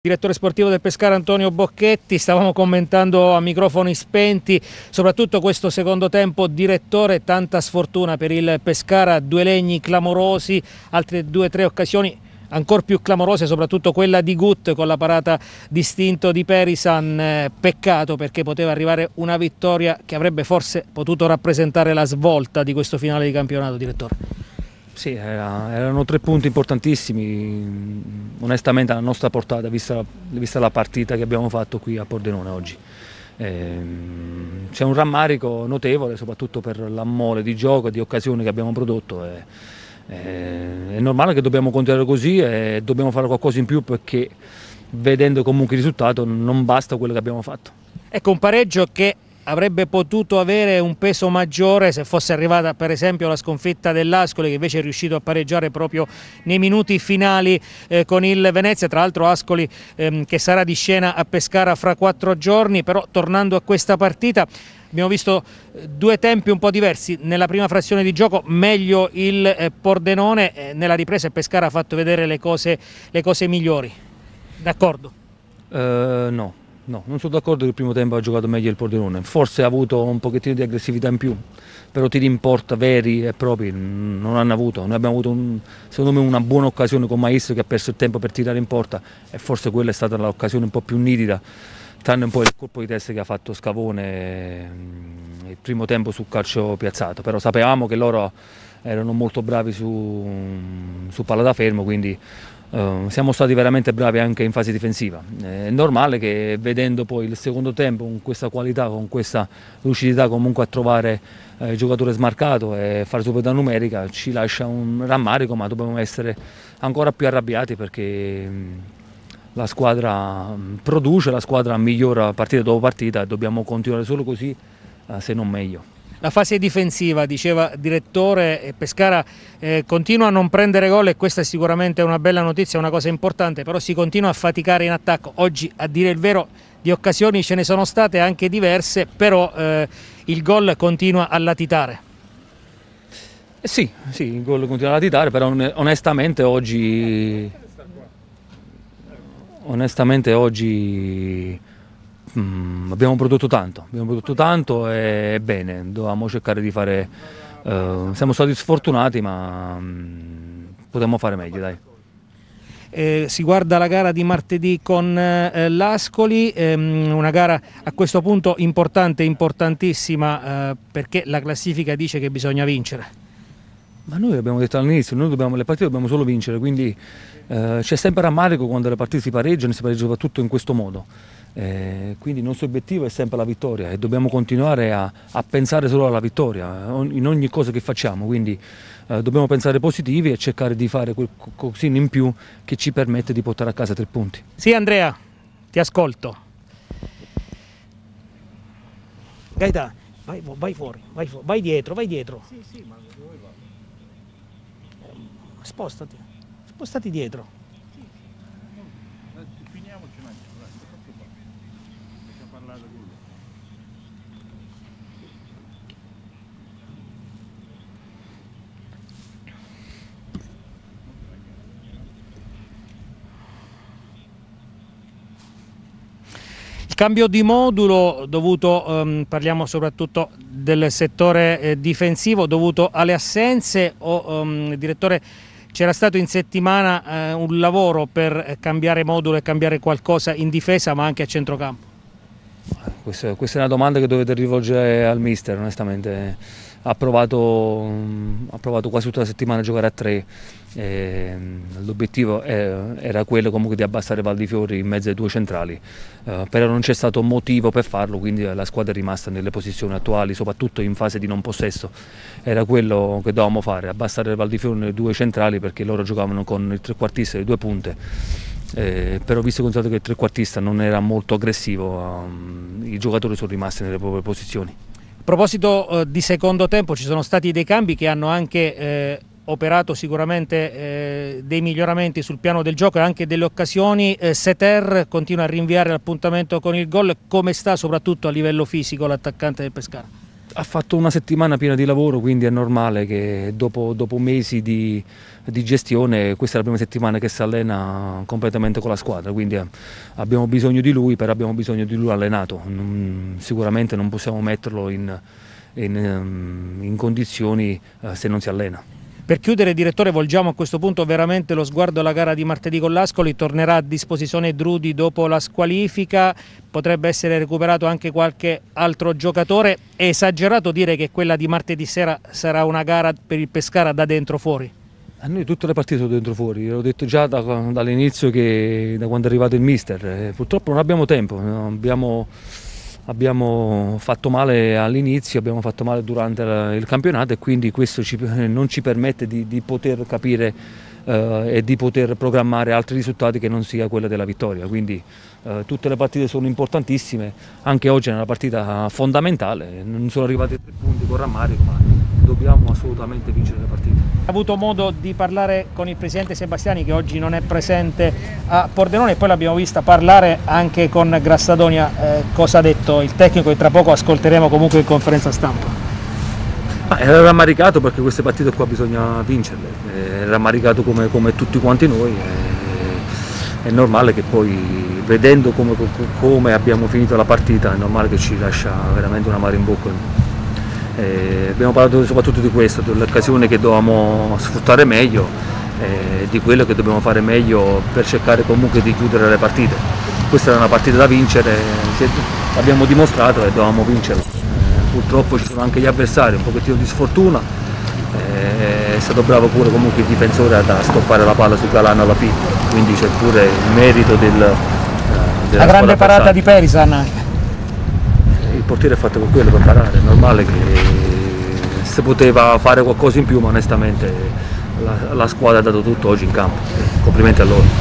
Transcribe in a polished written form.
Direttore sportivo del Pescara Antonio Bocchetti, stavamo commentando a microfoni spenti soprattutto questo secondo tempo. Direttore, tanta sfortuna per il Pescara, due legni clamorosi, altre 2 o 3 occasioni ancora più clamorose, soprattutto quella di Gut con la parata distinto di Perisan. Peccato, perché poteva arrivare una vittoria che avrebbe forse potuto rappresentare la svolta di questo finale di campionato, direttore. Sì, erano 3 punti importantissimi, onestamente alla nostra portata, vista la partita che abbiamo fatto qui a Pordenone oggi. C'è un rammarico notevole, soprattutto per l'ammole di gioco e di occasioni che abbiamo prodotto. È normale che dobbiamo continuare così e dobbiamo fare qualcosa in più, perché vedendo comunque il risultato non basta quello che abbiamo fatto. Ecco, un pareggio che avrebbe potuto avere un peso maggiore se fosse arrivata per esempio la sconfitta dell'Ascoli, che invece è riuscito a pareggiare proprio nei minuti finali con il Venezia. Tra l'altro Ascoli che sarà di scena a Pescara fra 4 giorni. Però tornando a questa partita, abbiamo visto 2 tempi un po' diversi. Nella prima frazione di gioco meglio il Pordenone, nella ripresa il Pescara ha fatto vedere le cose migliori. D'accordo? No, non sono d'accordo che il primo tempo ha giocato meglio il Pordenone. Forse ha avuto un pochettino di aggressività in più, però tiri in porta veri e propri non hanno avuto. Noi abbiamo avuto secondo me una buona occasione con Maestro, che ha perso il tempo per tirare in porta, e forse quella è stata l'occasione un po' più nitida, tranne un po' il colpo di testa che ha fatto Scavone il primo tempo sul calcio piazzato. Però sapevamo che loro erano molto bravi su palla da fermo, quindi siamo stati veramente bravi anche in fase difensiva. È normale che, vedendo poi il secondo tempo con questa qualità, con questa lucidità comunque a trovare il giocatore smarcato e fare superiorità numerica, ci lascia un rammarico, ma dobbiamo essere ancora più arrabbiati, perché la squadra produce, la squadra migliora partita dopo partita e dobbiamo continuare solo così, se non meglio. La fase difensiva, diceva direttore, Pescara continua a non prendere gol, e questa è sicuramente una bella notizia, una cosa importante, però si continua a faticare in attacco. Oggi, a dire il vero, di occasioni ce ne sono state anche diverse, però il gol continua a latitare. Sì, il gol continua a latitare, però onestamente oggi abbiamo prodotto tanto e bene, dovevamo cercare di fare, siamo stati sfortunati, ma potevamo fare meglio, dai. Si guarda la gara di martedì con l'Ascoli, una gara a questo punto importante, importantissima, perché la classifica dice che bisogna vincere. Ma noi abbiamo detto all'inizio, le partite dobbiamo solo vincere, quindi c'è sempre rammarico quando le partite si pareggiano soprattutto in questo modo. Quindi il nostro obiettivo è sempre la vittoria e dobbiamo continuare a pensare solo alla vittoria in ogni cosa che facciamo, quindi dobbiamo pensare positivi e cercare di fare quel cosino in più che ci permette di portare a casa 3 punti. Sì, Andrea, ti ascolto. Gaeta, vai fuori, vai dietro. Sì, ma dove va? Spostati dietro. Il cambio di modulo dovuto, parliamo soprattutto del settore difensivo, dovuto alle assenze, o direttore, c'era stato in settimana un lavoro per cambiare modulo e cambiare qualcosa in difesa ma anche a centrocampo? Questa è una domanda che dovete rivolgere al mister, onestamente. Ha provato quasi tutta la settimana a giocare a 3, l'obiettivo era quello comunque di abbassare Valdifiori in mezzo ai 2 centrali, però non c'è stato motivo per farlo, quindi la squadra è rimasta nelle posizioni attuali, soprattutto in fase di non possesso. Era quello che dovevamo fare, abbassare Valdifiori nei 2 centrali, perché loro giocavano con il trequartista e le 2 punte. Però visto che il trequartista non era molto aggressivo, i giocatori sono rimasti nelle proprie posizioni. A proposito di secondo tempo, ci sono stati dei cambi che hanno anche operato sicuramente dei miglioramenti sul piano del gioco e anche delle occasioni. Seter continua a rinviare l'appuntamento con il gol. Come sta soprattutto a livello fisico l'attaccante del Pescara? Ha fatto una settimana piena di lavoro, quindi è normale che dopo mesi di gestione questa è la prima settimana che si allena completamente con la squadra, quindi abbiamo bisogno di lui, però abbiamo bisogno di lui allenato. Sicuramente non possiamo metterlo in condizioni se non si allena. Per chiudere, direttore, volgiamo a questo punto veramente lo sguardo alla gara di martedì con l'Ascoli. Tornerà a disposizione Drudi dopo la squalifica, potrebbe essere recuperato anche qualche altro giocatore. È esagerato dire che quella di martedì sera sarà una gara per il Pescara da dentro fuori? A noi tutte le partite sono dentro fuori, l'ho detto già dall'inizio, da quando è arrivato il mister. Purtroppo non abbiamo tempo, abbiamo fatto male all'inizio, abbiamo fatto male durante il campionato e quindi questo non ci permette di poter capire e di poter programmare altri risultati che non sia quella della vittoria. Quindi tutte le partite sono importantissime, anche oggi è una partita fondamentale, non sono arrivati 3 punti con rammarico, ma dobbiamo assolutamente vincere le partite. Ha avuto modo di parlare con il presidente Sebastiani, che oggi non è presente a Pordenone, e poi l'abbiamo vista parlare anche con Grassadonia. Cosa ha detto il tecnico, e tra poco ascolteremo comunque in conferenza stampa? Era rammaricato perché queste partite qua bisogna vincerle, è rammaricato come tutti quanti noi, è normale che poi, vedendo come abbiamo finito la partita, è normale che ci lascia veramente un amaro in bocca. Abbiamo parlato soprattutto di questo, dell'occasione che dovevamo sfruttare meglio, di quello che dobbiamo fare meglio per cercare comunque di chiudere le partite. Questa era una partita da vincere, l'abbiamo dimostrato e dovevamo vincerla. Purtroppo ci sono anche gli avversari, un pochettino di sfortuna, è stato bravo pure comunque il difensore a stoppare la palla su Galano alla fine, quindi c'è pure il merito della grande parata di Perisan anche. Il portiere è fatto con quello per parare, è normale che si poteva fare qualcosa in più, ma onestamente la squadra ha dato tutto oggi in campo, complimenti a loro.